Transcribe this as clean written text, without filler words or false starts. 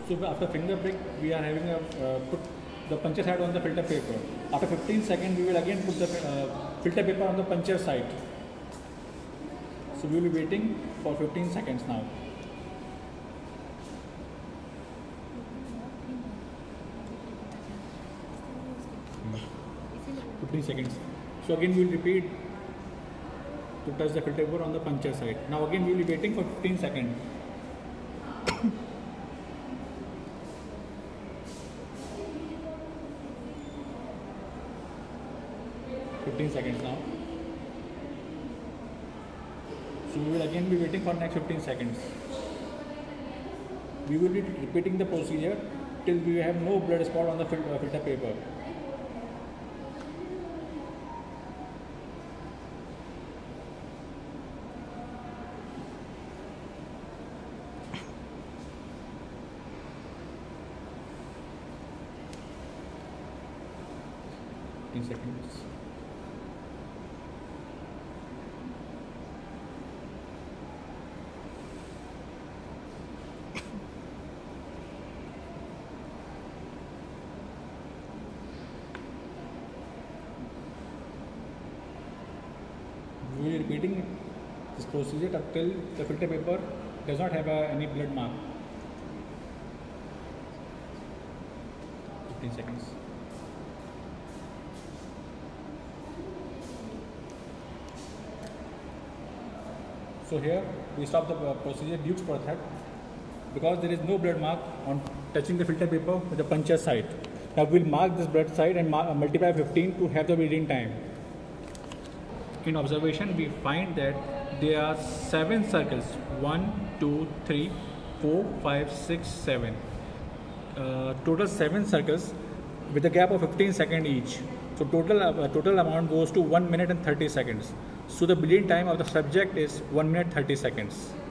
So after finger prick, we are having a put the puncture side on the filter paper. After 15 seconds, we will again put the filter paper on the puncture side. So we will be waiting for 15 seconds now. 15 seconds. So again we will repeat to touch the filter paper on the puncture side. Now again we will be waiting for 15 seconds. 15 seconds now. So we will again be waiting for next 15 seconds. We will be repeating the procedure till we have no blood spot on the filter paper. Seconds. We will be repeating this procedure until the filter paper does not have any blood mark. 15 seconds. So here we stop the procedure due to thread because there is no blood mark on touching the filter paper with the puncture side. Now we will mark this blood side and multiply 15 to have the bleeding time. In observation, we find that there are 7 circles: 1, 2, 3, 4, 5, 6, 7. Total 7 circles with a gap of 15 seconds each. So total amount goes to 1 minute and 30 seconds. So the bleeding time of the subject is 1 minute 30 seconds.